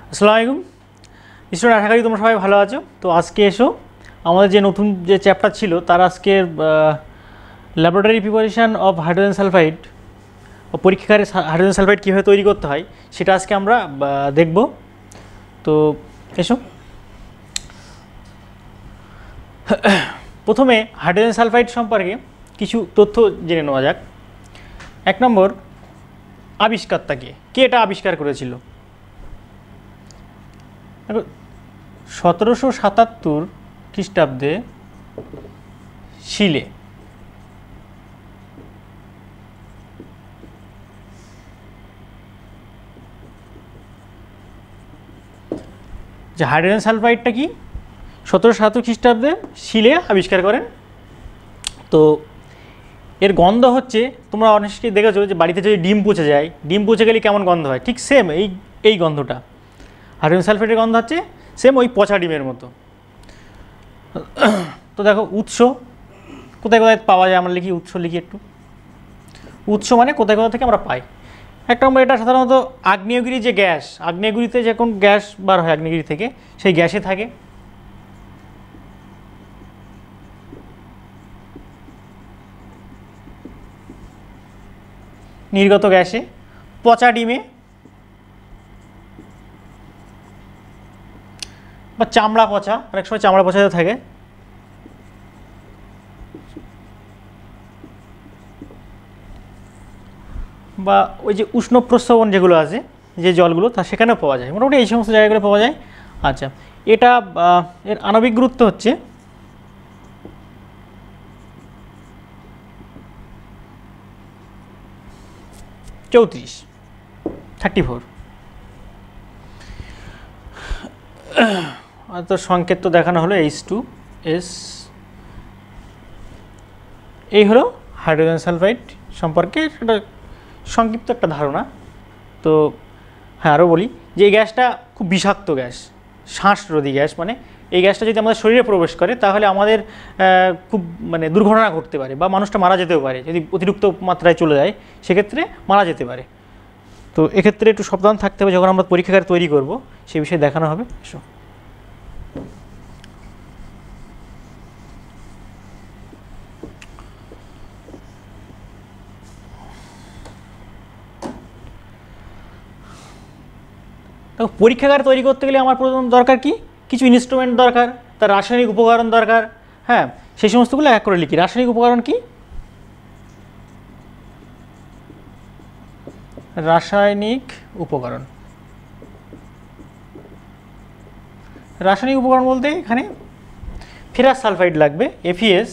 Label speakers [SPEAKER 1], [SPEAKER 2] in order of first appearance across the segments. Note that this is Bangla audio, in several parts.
[SPEAKER 1] আসসালামু আলাইকুম স্টুডেন্ট, আশা করি তোমরা সবাই ভালো আছো। তো আজকে এসো আমাদের যে নতুন যে চ্যাপ্টার ছিল তার আজকের laboratory preparation of hydrogen sulphide ও পরীক্ষাগারে হাইড্রোজেন সালফাইড কীভাবে তৈরি করতে হয় সেটা আজকে আমরা দেখব। তো এসো প্রথমে হাইড্রোজেন সালফাইড সম্পর্কে কিছু তথ্য জেনে নেওয়া যাক। 1 নম্বর, আবিষ্কারটা কে এটা আবিষ্কার করেছিল? 1777 খ্রিস্টাব্দে শিলে যে হাইড্রোজেন সালফাইডটা কি 1777 খ্রিস্টাব্দে শিলে আবিষ্কার করেন। তো এর গন্ধ হচ্ছে, তোমরা অনেকেই দেখেছো যে বাড়িতে যদি ডিম পচে যায়, ডিম পচে গেলে কেমন গন্ধ হয়, ঠিক সেম এই গন্ধটা হাইড্রোজেন সালফাইডের গন্ধ হচ্ছে সেম ওই পচা ডিমের মতো। তো দেখো উৎস কোথায় কোথায় পাওয়া যায়, আমরা লিখি উৎস, লিখি একটু। উৎস মানে কোথায় কোথা থেকে আমরা পাই। 1 নম্বর, এটা সাধারণত আগ্নেয়গিরি যে গ্যাস, আগ্নেয়গিরিতে যে কোন গ্যাস বার হয় আগ্নেয়গিরি থেকে, সেই গ্যাসে থাকে। নির্গত গ্যাসে, পচা ডিমে বা চামড়া পচা, অনেক সময় চামড়া পচাতে থাকে। বা ওই যে উষ্ণ প্রস্রবণ যেগুলো আছে, যে জলগুলো, তা সেখানেও পাওয়া যায়, মোটামুটি এই সমস্ত জায়গাগুলো পাওয়া যায়। আচ্ছা, এটা এর আণবিক গুরুত্ব হচ্ছে 34। তো সংকেত তো দেখানো হলো H2S। এই হলো হাইড্রোজেন সালফাইড সম্পর্কে একটা সংক্ষিপ্ত একটা ধারণা। তো হ্যাঁ, আরও বলি যে এই গ্যাসটা খুব বিষাক্ত গ্যাস, শ্বাসরোধী গ্যাস। মানে এই গ্যাসটা যদি আমাদের শরীরে প্রবেশ করে তাহলে আমাদের খুব দুর্ঘটনা ঘটতে পারে বা মানুষটা মারা যেতেও পারে। যদি অতিরিক্ত মাত্রায় চলে যায় সেক্ষেত্রে মারা যেতে পারে। তো এক্ষেত্রে একটু সাবধান থাকতে হবে যখন আমরা পরীক্ষাগার তৈরি করব, সেই বিষয়ে দেখানো হবে। এসো দেখো, পরীক্ষাগার তৈরি করতে গেলে আমার প্রথম দরকার কি, কিছু ইনস্ট্রুমেন্ট দরকার, তার রাসায়নিক উপকরণ দরকার। হ্যাঁ, সেই সমস্তগুলো এক করে লিখি। রাসায়নিক উপকরণ কি? রাসায়নিক উপকরণ, রাসায়নিক উপকরণ বলতে এখানে ফেরাস সালফাইড লাগবে, FeS,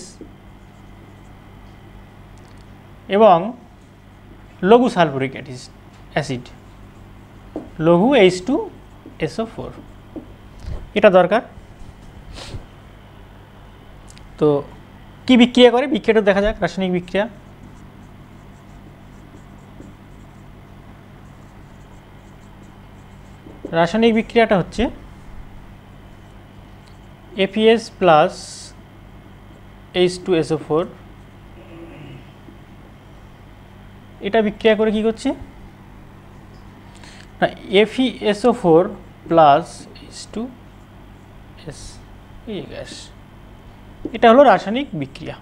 [SPEAKER 1] এবং লঘু সালফুরিক অ্যাসিড, লঘু H2SO4, এটা দরকার। তো কি বিক্রিয়া করে, বিক্রিয়াটা দেখা যাক। রাসায়নিক বিক্রিয়া, রাসায়নিক বিক্রিয়াটা হচ্ছে FeS প্লাস H2SO4, এটা বিক্রিয়া করে কি করছে না, FeSO4 প্লাস H2S, এই গ্যাস, এটা হলো রাসায়নিক বিক্রিয়া।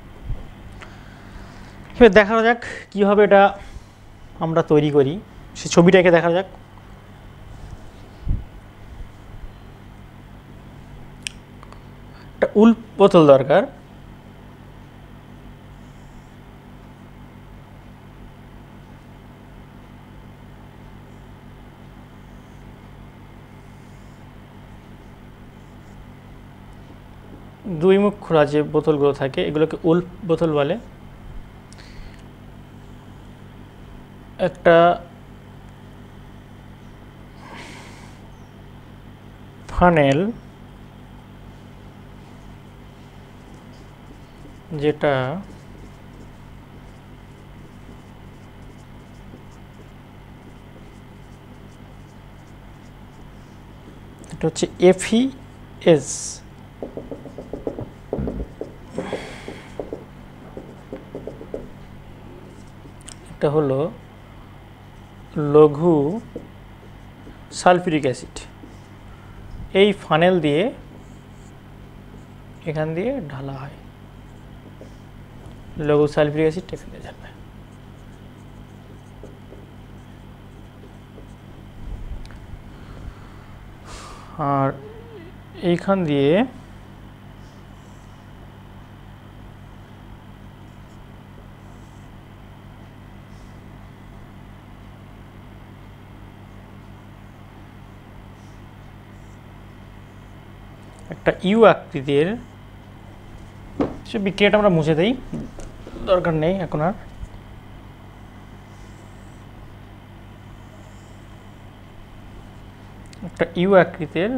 [SPEAKER 1] এবার দেখা যাক কীভাবে এটা আমরা তৈরি করি, সে ছবিটাকে দেখা যাক। একটা উল বোতল দরকার, দুই মুখ খোলা যে বোতলগুলো থাকে এগুলোকে উল বোতল বলে। একটা ফানেল, যেটা এটা হচ্ছে FeS, এটা হলো লঘু সালফিউরিক অ্যাসিড এই ফানেল দিয়ে এখান দিয়ে ঢালা হয়, লঘু সালফিউরিক অ্যাসিড এখানে যাবে। আর এইখান দিয়ে একটা ইউ আকৃতির, সে বিক্রিয়াটা আমরা মুছে দেই, দরকার নেই এখন আর। একটা ইউ আকৃতির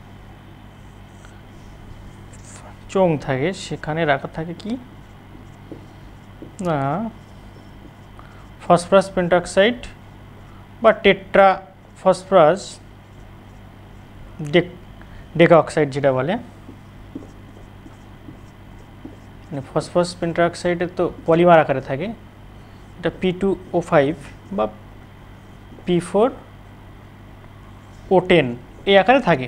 [SPEAKER 1] চোঙ থাকে, সেখানে রাখা থাকে কি না ফসফরাস পেন্টঅক্সাইড বা টেট্রা ফসফরাস ডেকাঅক্সাইড যেটা বলে, মানে ফসফরাস পেন্টঅক্সাইডের তো পলিমার আকারে থাকে, এটা P2O5 বা P4O10 এই আকারে থাকে।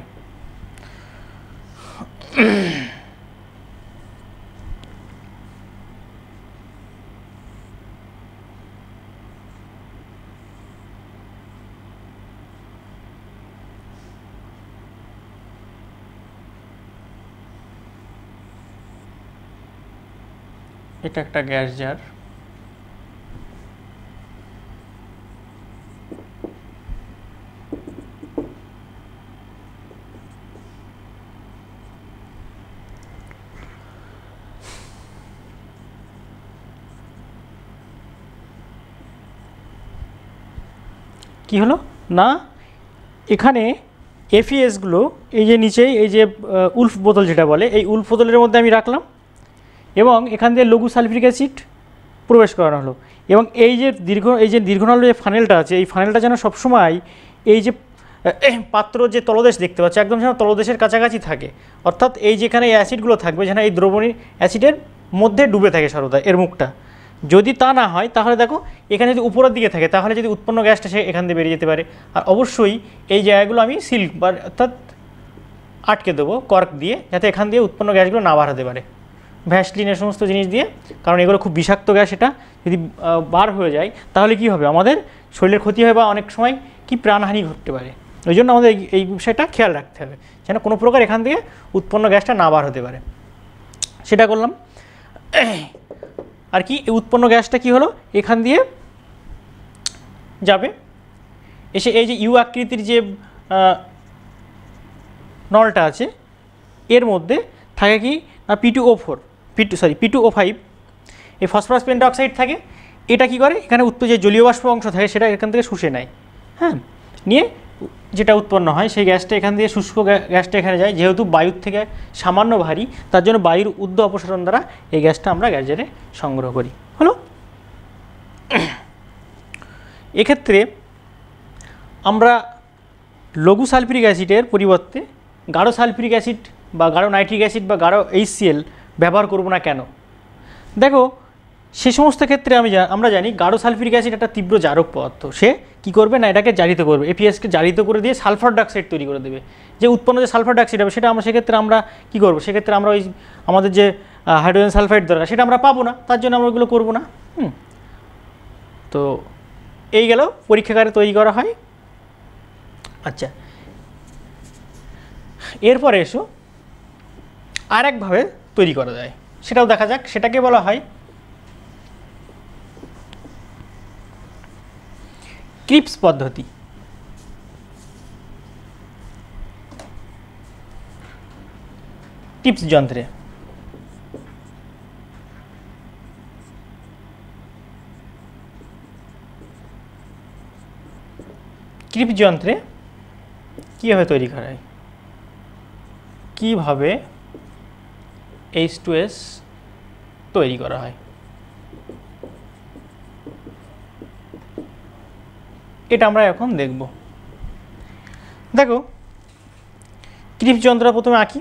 [SPEAKER 1] এটা একটা গ্যাস জার, কি হলো না এখানে এফইএসগুলো এই যে নিচেই এই যে উলফ বোতল যেটা বলে, এই উলফ বোতলের মধ্যে আমি রাখলাম এবং এখান দিয়ে লঘু সালফিউরিক অ্যাসিড প্রবেশ করানো হলো। এবং এই যে দীর্ঘনাল যে ফানেলটা আছে, এই ফানেলটা যেন সবসময় এই যে পাত্র যে তলদেশ দেখতে পাচ্ছে একদম যেন তলদেশের কাছাকাছি থাকে, অর্থাৎ এই যেখানে এই অ্যাসিডগুলো থাকবে যেন এই দ্রবণী অ্যাসিডের মধ্যে ডুবে থাকে সর্বদা এর মুখটা। যদি তা না হয় তাহলে দেখো এখানে যদি উপরের দিকে থাকে তাহলে যদি উৎপন্ন গ্যাসটা সে এখান দিয়ে বেরিয়ে যেতে পারে। আর অবশ্যই এই জায়গাগুলো আমি সিল বা অর্থাৎ আটকে দেবো কর্ক দিয়ে, যাতে এখান দিয়ে উৎপন্ন গ্যাসগুলো না বার হতে পারে, ভ্যাসলিনের সমস্ত জিনিস দিয়ে, কারণ এগুলো খুব বিষাক্ত গ্যাস। এটা যদি বার হয়ে যায় তাহলে কি হবে, আমাদের শরীরের ক্ষতি হয় বা অনেক সময় কি প্রাণহানি ঘটতে পারে। ওই জন্য আমাদের এই বিষয়টা খেয়াল রাখতে হবে যেন কোনো প্রকার এখান থেকে উৎপন্ন গ্যাসটা না বার হতে পারে। সেটা করলাম। আর কি উৎপন্ন গ্যাসটা কি হলো এখান দিয়ে যাবে, এসে এই যে ইউ আকৃতির যে নলটা আছে এর মধ্যে থাকে কি না P2O5 এই ফসফরাস পেন্টঅক্সাইড থাকে। এটা কি করে এখানে যে জলীয় বাষ্প অংশ থাকে সেটা এখান থেকে শুষে নেয়, হ্যাঁ, নিয়ে যেটা উৎপন্ন হয় সেই গ্যাসটা এখান দিয়ে শুষ্ক গ্যাসটা এখানে যায়। যেহেতু বায়ুর থেকে সামান্য ভারী, তার জন্য বায়ুর উর্ধ্ব অপসারণ দ্বারা এই গ্যাসটা আমরা গ্যাস জারে সংগ্রহ করি। হলো এক্ষেত্রে আমরা লঘু সালফিউরিক অ্যাসিডের পরিবর্তে গাঢ় সালফিউরিক অ্যাসিড বা গাঢ় নাইট্রিক অ্যাসিড বা গাঢ় HCl ব্যবহার করব না কেন? দেখো সে সমস্ত ক্ষেত্রে আমরা জানি গাঢ় সালফিউরিক অ্যাসিড একটা তীব্র জারক পদার্থ। সে কি করবে না এটাকে জারিত করবে, এপিএসকে জারিত করে দিয়ে সালফার ডাইঅক্সাইড তৈরি করে দেবে। যে উৎপন্ন যে সালফার ডাইঅক্সাইড হবে সেটা আমরা সেক্ষেত্রে আমরা কী করবো, সেক্ষেত্রে আমরা ওই আমাদের যে হাইড্রোজেন সালফাইড দরকার সেটা আমরা পাবো না, তার জন্য আমরা ওইগুলো করবো না। তো এই গেল পরীক্ষাগারে তৈরি করা হয়। আচ্ছা, এরপরে এসো আর একভাবে তৈরি করা যায়, সেটাও দেখা যাক। সেটাকে বলা হয় ক্রিপস পদ্ধতি। ক্রিপস যন্ত্রে ক্রিপস যন্ত্রে কীভাবে তৈরি করা হয়, কীভাবে H2S তৈরি করা হয়, এটা আমরা এখন দেখব। দেখো ক্রিপস যন্ত্র প্রথমে আঁকি।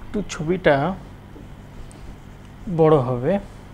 [SPEAKER 1] একটু ছবিটা বড় হবে।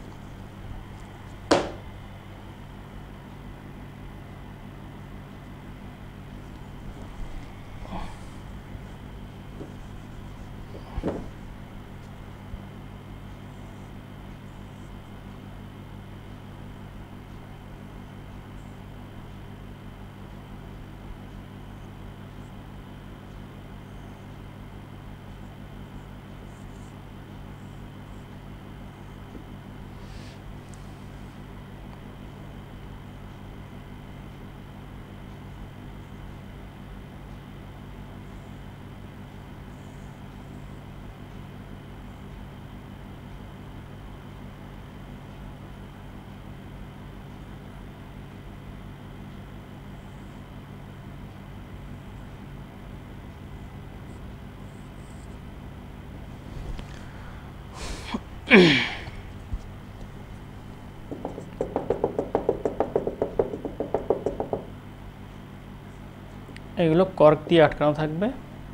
[SPEAKER 1] এগুলো কর্ক দিয়ে আটকানো থাকবে।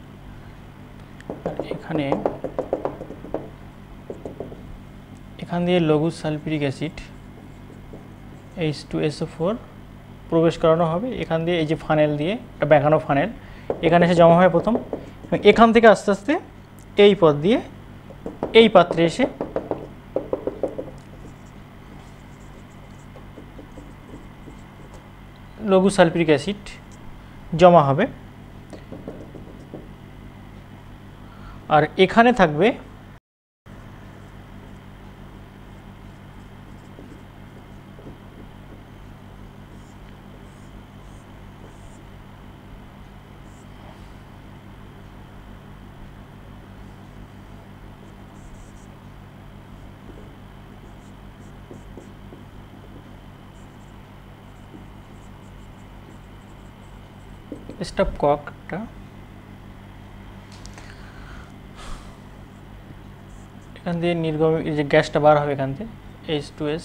[SPEAKER 1] আর এখান দিয়ে লঘু সালফিউরিক অ্যাসিড H2SO4 প্রবেশ করানো হবে। এখান দিয়ে এই যে ফানেল দিয়ে একটা বেঁকানো ফানেল এখানে এসে জমা হয় প্রথম, এবং এখান থেকে আস্তে আস্তে এই পথ দিয়ে এই পাত্রে এসে লঘু সালফিউরিক অ্যাসিড জমা হবে। আর এখানে থাকবে স্টপ ককটা, এখান দিয়ে নির্গম এই যে গ্যাসটা বার হবে এখান থেকে H2S,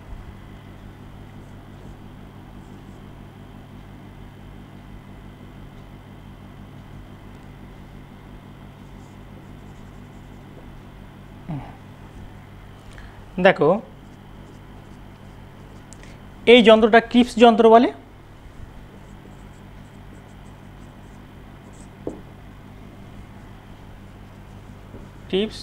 [SPEAKER 1] দেখো এই যন্ত্রটা ক্রিপস যন্ত্র বলে। ক্রিপস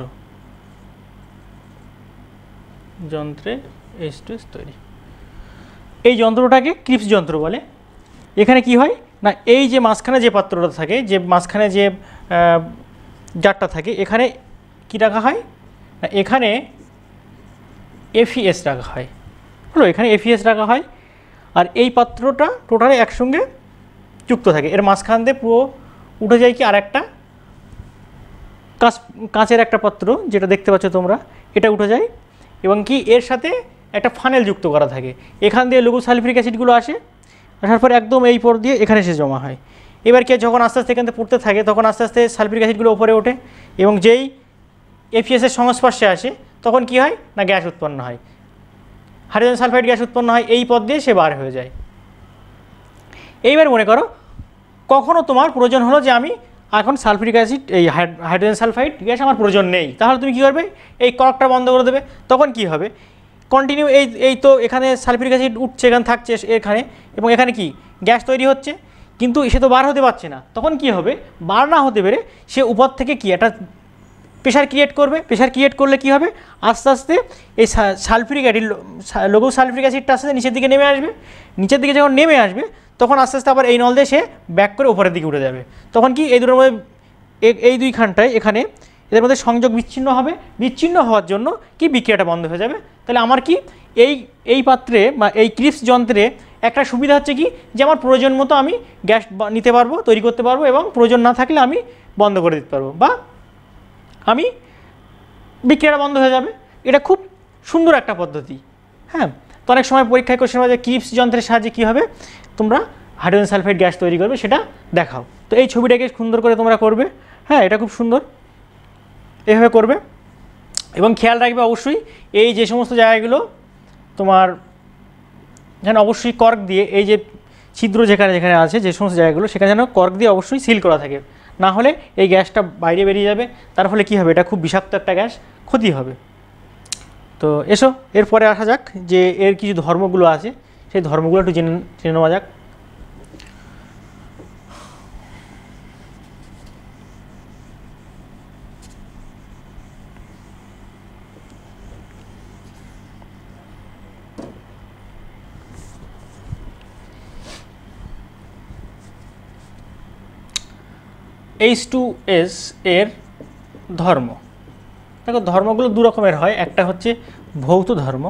[SPEAKER 1] যন্ত্রে H2S তৈরি, এই যন্ত্রটাকে ক্রিপস যন্ত্র বলে। এখানে কি হয় না, এই যে মাঝখানে যে পাত্রটা থাকে, যে মাঝখানে যে জারটা থাকে, এখানে কি রাখা হয় না, এখানে FES রাখা হয়, হলো এখানে FES রাখা হয়। আর এই পাত্রটা টোটালি একসঙ্গে যুক্ত থাকে, এর মাঝখান দিয়ে পুরো উঠে যায় কি আরেকটা কাঁচের একটা পাত্র, যেটা দেখতে পাচ্ছ তোমরা, এটা উঠে যায় এবং কি এর সাথে একটা ফানেল যুক্ত করা থাকে। এখান দিয়ে লঘু সালফিউরিক অ্যাসিডগুলো আসার পর একদম এই পর দিয়ে এখানে এসে জমা হয়। এবার কি যখন আস্তে আস্তে এখান থেকে পড়তে থাকে, তখন আস্তে আস্তে সালফিউরিক অ্যাসিডগুলো উপরে ওঠে এবং যেই FES-এর সংস্পর্শে আসে তখন কি হয় না, গ্যাস উৎপন্ন হয়, হাইড্রোজেন সালফাইড গ্যাস উৎপন্ন হয়, এই পথ দিয়ে সে বার হয়ে যায়। এইবার মনে করো কখনও তোমার প্রয়োজন হলো যে আমি এখন সালফিউরিক অ্যাসিড এই হাইড্রোজেন সালফাইড গ্যাস আমার প্রয়োজন নেই, তাহলে তুমি কী করবে, এই কর্কটা বন্ধ করে দেবে। তখন কি হবে, কন্টিনিউ এই তো এখানে সালফিউরিক অ্যাসিড উঠছে, এখানে থাকছে এখানে, এবং এখানে কি গ্যাস তৈরি হচ্ছে, কিন্তু সে তো বার হতে পারছে না। তখন কি হবে, বার না হতে পেরে সে উপর থেকে কি একটা প্রেশার ক্রিয়েট করবে। প্রেশার ক্রিয়েট করলে কি হবে, আস্তে আস্তে এই সালফিউরিক অ্যাসিড লঘু সালফিউরিক অ্যাসিডটা আস্তে আস্তে নিচের দিকে নেমে আসবে। নিচের দিকে যখন নেমে আসবে তখন আস্তে আস্তে আবার এই নল দিয়ে সে ব্যাক করে উপরের দিকে উঠে যাবে। তখন কি এই দুটোর মধ্যে এই দুইখানটায় এখানে এদের মধ্যে সংযোগ বিচ্ছিন্ন হবে। বিচ্ছিন্ন হওয়ার জন্য কি বিক্রিয়াটা বন্ধ হয়ে যাবে। তাহলে আমার কি এই পাত্রে বা এই ক্রিপস যন্ত্রে একটা সুবিধা হচ্ছে কি, যে আমার প্রয়োজন মতো আমি গ্যাস নিতে পারবো, তৈরি করতে পারবো, এবং প্রয়োজন না থাকলে আমি বন্ধ করে দিতে পারবো, বা আমি বিক্রিয়াটা বন্ধ হয়ে যাবে। এটা খুব সুন্দর একটা পদ্ধতি। হ্যাঁ, তো অনেক সময় পরীক্ষায় কোশ্চেন হয় যে ক্রিপস যন্ত্রের সাহায্যে কী হবে তোমরা হাইড্রোজেন সালফাইড গ্যাস তৈরি করবে, সেটা দেখাও। তো এই ছবিটাকে সুন্দর করে তোমরা করবে। হ্যাঁ, এটা খুব সুন্দর, এভাবে করবে। এবং খেয়াল রাখবে অবশ্যই এই যে সমস্ত জায়গাগুলো তোমার যেন অবশ্যই কর্ক দিয়ে, এই যে ছিদ্র যেখানে যেখানে আছে যে সমস্ত জায়গাগুলো, সেখানে যেন কর্ক দিয়ে অবশ্যই সিল করা থাকে, না হলে এই গ্যাসটা বাইরে বেরিয়ে যাবে, তার ফলে কী হবে, এটা খুব বিষাক্ত একটা গ্যাস, ক্ষতি হবে। তো এসো এরপরে আসা যাক যে এর কিছু ধর্মগুলো আছে, সেই ধর্মগুলো একটু জেনে নেওয়া যাক। H2S এর ধর্ম, দেখো ধর্মগুলো দু রকমের হয়, একটা হচ্ছে ভৌত ধর্ম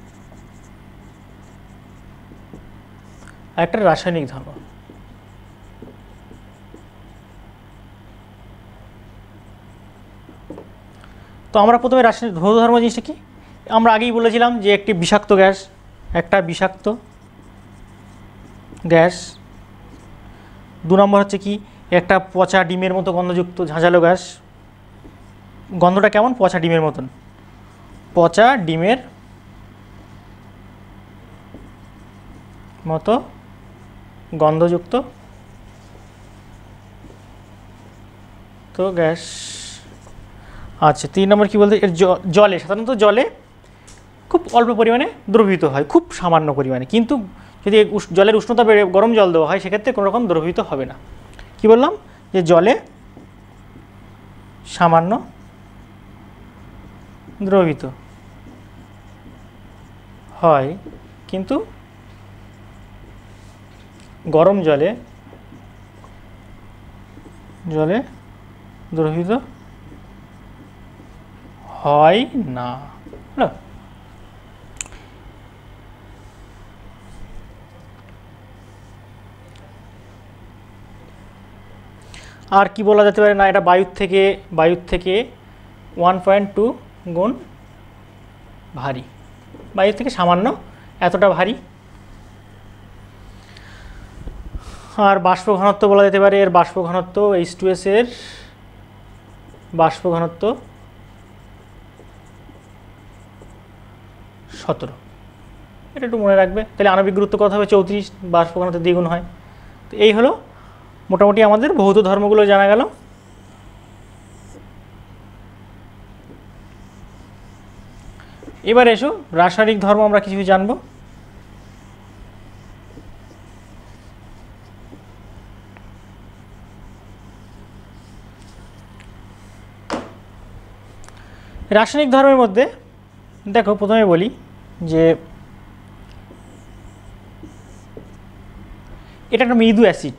[SPEAKER 1] আর একটা রাসায়নিক ধর্ম। তো আমরা প্রথমে রাসায়নিক ভৌত ধর্ম জিনিসটা কি, আমরা আগেই বলেছিলাম যে একটি বিষাক্ত গ্যাস, একটা বিষাক্ত গ্যাস। 2 নম্বর হচ্ছে কি, একটা পচা ডিমের মতো গন্ধযুক্ত ঝাঁঝালো গ্যাস। গন্ধটা কেমন, পচা ডিমের মতন, পচা ডিমের মতো গন্ধযুক্ত তো গ্যাস। আচ্ছা 3 নম্বর কী বলতে, এর জলে, সাধারণত জলে খুব অল্প পরিমাণে দ্রবীভূত হয়, খুব সামান্য পরিমাণে, কিন্তু যদি জলের উষ্ণতা বেড়ে গরম জল দেওয়া হয় সেক্ষেত্রে কোনো রকম দ্রবীভূত হবে না। কি বললাম, যে জলে সামান্য দ্রবীভূত হয় কিন্তু গরম জলে দ্রবীভূত হয় না। আর কি বলা যেতে পারে না, এটা বায়ুর থেকে 1.2 গুণ ভারী, বায়ুর থেকে সামান্য এতটা ভারী। আর বাষ্প ঘনত্ব বলা যেতে পারে, এর বাষ্প ঘনত্ব H2S এর বাষ্প ঘনত্ব 17, এটা একটু মনে রাখবে, তাহলে আণবিক গুরুত্ব কত হবে, 34, বাষ্প ঘনত্ব দ্বিগুণ হয়। তো এই হলো মোটামুটি আমাদের ভৌত ধর্মগুলো জানা গেল। এবার এসো রাসায়নিক ধর্ম আমরা কিছু জানবো। রাসায়নিক ধর্মের মধ্যে দেখো প্রথমে বলি যে এটা একটা মৃদু অ্যাসিড,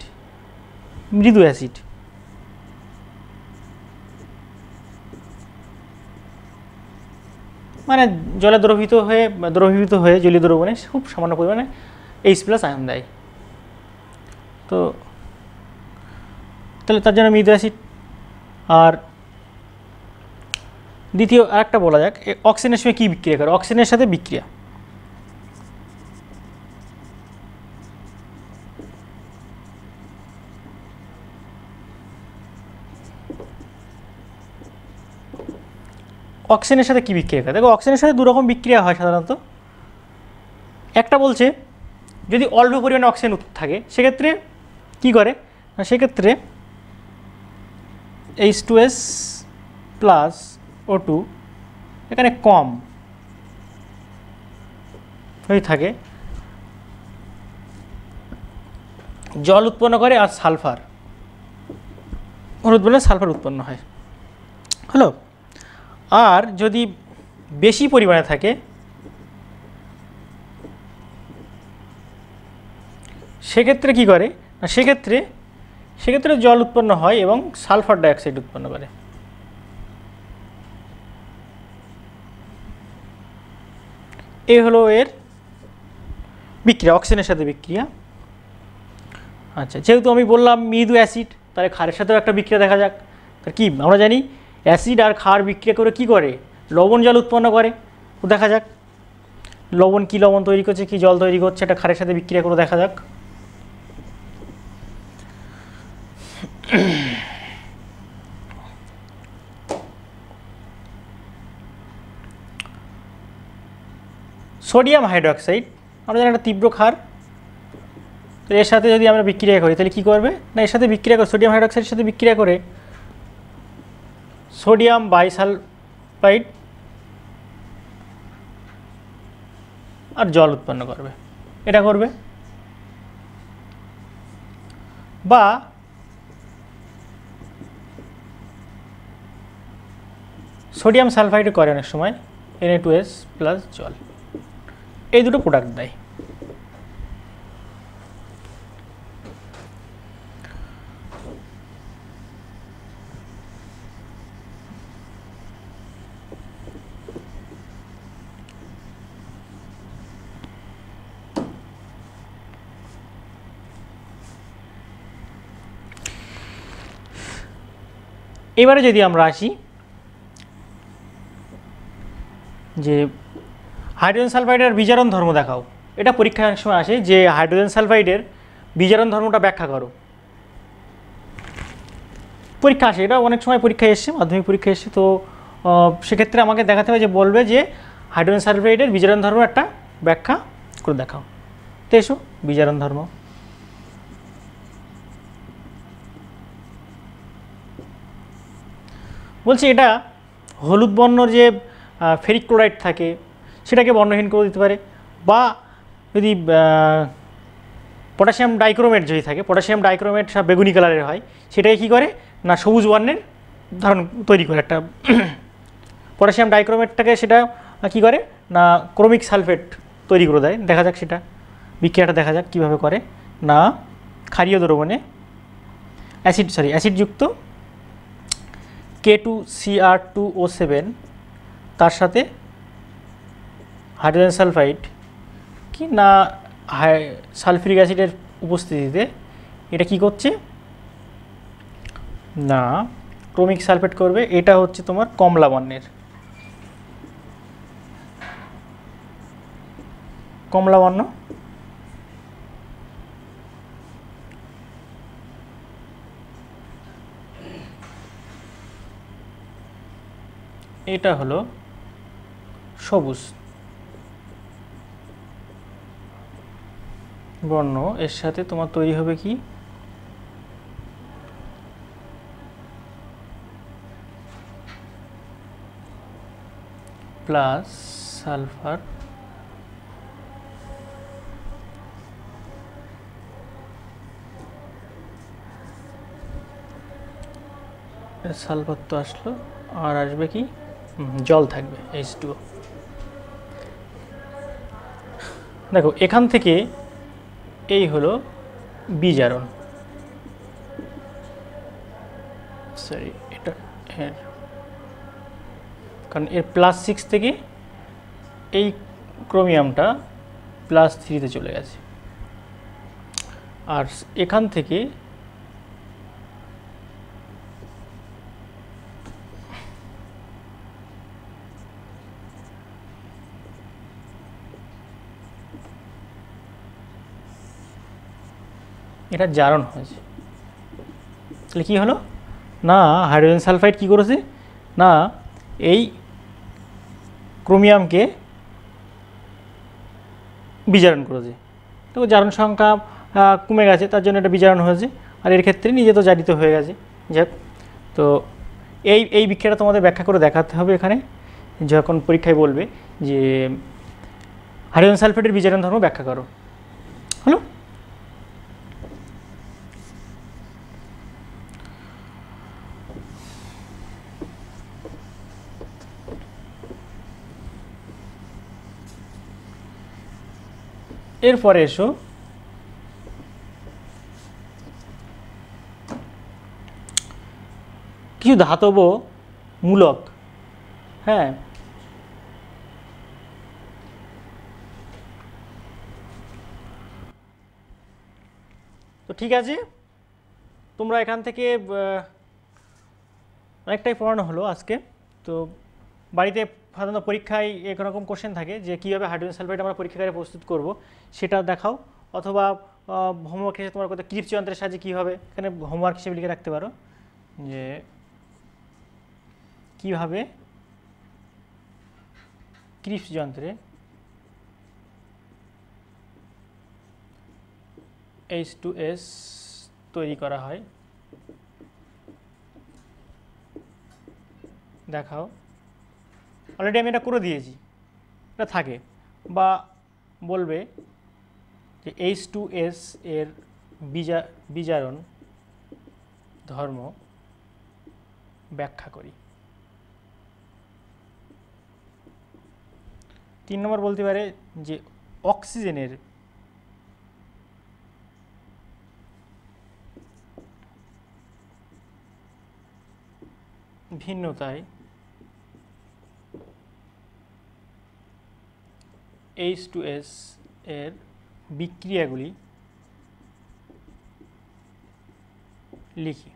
[SPEAKER 1] মানে জলে দ্রবীভূত হয়ে জলীয় দ্রবণে খুব সামান্য পরিমাণে H+ আয়ন দেয়। তো তাহলে তার জন্য মৃদু অ্যাসিড। আর দ্বিতীয় আরেকটা বলা যাক, অক্সিজেনের সঙ্গে কী বিক্রিয়া করে, অক্সিজেনের সাথে বিক্রিয়া। অক্সিজেনের সাথে কী বিক্রিয়া করে, দেখো অক্সিজেনের সাথে 2 রকম বিক্রিয়া হয় সাধারণত। একটা বলছে যদি অল্প পরিমাণে অক্সিজেন থাকে সেক্ষেত্রে কী করে, সেক্ষেত্রে H2S প্লাস O2 এখানে কম হয়ে থাকে, জল উৎপন্ন করে আর সালফার অনুৎপন্ন সালফার উৎপন্ন হয়, হলো। আর যদি বেশি পরিমাণে থাকে সেক্ষেত্রে কি করে, সেক্ষেত্রে জল উৎপন্ন হয় এবং সালফার ডাইঅক্সাইড উৎপন্ন করে। এই হলো এর বিক্রিয়া, অক্সিজেনের সাথে বিক্রিয়া। আচ্ছা যেহেতু আমি বললাম মৃদু অ্যাসিড, তাহলে ক্ষারের সাথেও একটা বিক্রিয়া দেখা যাক। তার কি আমরা জানি অ্যাসিড আর ক্ষার বিক্রিয়া করে কি করে, লবণ জল উৎপন্ন করে। তো দেখা যাক লবণ কি লবণ তৈরি করছে, কি জল তৈরি করছে, এটা ক্ষারের সাথে বিক্রিয়া করে দেখা যাক। সোডিয়াম হাইড্রোক্সাইড আমরা জানি একটা তীব্র ক্ষার, তো এর সাথে যদি আমরা বিক্রিয়া করি তাহলে কী করবে না, এর সাথে বিক্রিয়া করে সোডিয়াম হাইড্রোক্সাইডের সাথে বিক্রিয়া করে সোডিয়াম বাইসালফাইড আর জল উৎপন্ন করবে, এটা করবে। বা সোডিয়াম সালফাইড করে অনেক সময় Na2S প্লাস জল, এই দুটো প্রোডাক্ট দেয়। এবারে যদি আমরা আসি যে হাইড্রোজেন সালফাইডের বিজারণ ধর্ম দেখাও, এটা পরীক্ষায় অনেক সময় আসে যে হাইড্রোজেন সালফাইডের বিজারণ ধর্মটা ব্যাখ্যা করো, পরীক্ষা আসে, এটা অনেক সময় পরীক্ষায় এসছে, মাধ্যমিক পরীক্ষায় এসছে। তো সেক্ষেত্রে আমাকে দেখাতে হবে যে বলবে যে হাইড্রোজেন সালফাইডের বিজারণ ধর্ম একটা ব্যাখ্যা করে দেখাও। তো এসো বিজারণ ধর্ম, বলছি এটা হলুদ বর্ণর যে ফেরিক ক্লোরাইড থাকে সেটাকে বর্ণহীন করে দিতে পারে, বা যদি পটাশিয়াম ডাইক্রোমেট যদি থাকে, পটাশিয়াম ডাইক্রোমেট সব বেগুনি কালারের হয়, সেটাকে কী করে না সবুজ বর্ণের ধারণ তৈরি করে একটা পটাশিয়াম ডাইক্রোমেটটাকে সেটা কী করে না ক্রোমিক সালফেট তৈরি করে দেয়। দেখা যাক সেটা বিক্রিয়াটা দেখা যাক কীভাবে করে না ক্ষারীয় দ্রবণে অ্যাসিডযুক্ত K2Cr2O7 তার সাথে হাইড্রোজেন সালফাইড কি না সালফিউরিক অ্যাসিডের উপস্থিতিতে এটা কি করছে না ক্রোমিক সালফেট করবে। এটা হচ্ছে তোমার কমলা বর্ণের, কমলা বর্ণ। এটা হলো সবুজ বর্ণ, এর সাথে তোমার তৈরি হবে কি প্লাস সালফার সালফার তো আসলো, আর আসবে কি জল থাকবে H2O। দেখো এখান থেকে এই হলো বিজারণ, সরি এটা কারণ এর +6 থেকে এই ক্রোমিয়ামটা +3-তে চলে গেছে, আর এখান থেকে এটা জারণ হয়েছে। তাহলে কী হলো না হাইড্রোজেন সালফাইড কী করেছে না এই ক্রোমিয়ামকে বিজারণ করেছে, তো জারণ সংখ্যা কমে গেছে তার জন্য এটা বিজারণ হয়েছে, আর এর ক্ষেত্রে নিজে তো জারিত হয়ে গেছে। যাক, তো এই বিক্রিয়াটা তোমাদের ব্যাখ্যা করে দেখাতে হবে এখানে যখন পরীক্ষায় বলবে যে হাইড্রোজেন সালফাইডের বিজারণ ধর্ম ব্যাখ্যা করো। হলো এরপরে এসো কিছু ধাতব মূলক, হ্যাঁ তো ঠিক আছে, তোমরা এখান থেকে অনেকটাই পড়ানো হলো আজকে। তো বাড়িতে সাধারণত পরীক্ষায় এরকম কোশ্চেন থাকে যে কীভাবে হাইড্রোজেন সালফাইড আমরা পরীক্ষাগারে প্রস্তুত করব সেটা দেখাও, অথবা হোমওয়ার্ক হিসেবে তোমার কথা ক্রিপস যন্ত্রের সাহায্যে কীভাবে এখানে হোমওয়ার্ক হিসেবে লিখে রাখতে পারো যে কীভাবে ক্রিপস যন্ত্রে H2S তৈরি করা হয়। দেখাও, অলরেডি আমি এটা করে দিয়েছি, এটা থাকে। বা বলবে যে H2S এর বিজারণ ধর্ম ব্যাখ্যা করি। 3 নম্বর বলতে পারে যে অক্সিজেনের ভিন্নতায় H2S এর বিক্রিয়াগুলি লিখি।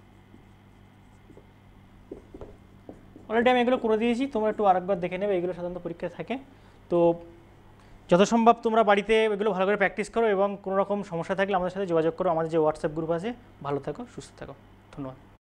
[SPEAKER 1] অলরেডি আমি এগুলো করে দিয়েছি, তোমরা একটু আরেকবার দেখে নেবে, এগুলো সাধারণত পরীক্ষায় থাকে। তো যত সম্ভব তোমরা বাড়িতে এগুলো ভালো করে প্র্যাকটিস করো, এবং কোনো রকম সমস্যা থাকলে আমাদের সাথে যোগাযোগ করো। আমাদের যে হোয়াটসঅ্যাপ গ্রুপ আছে। ভালো থাকো, সুস্থ থাকো, ধন্যবাদ।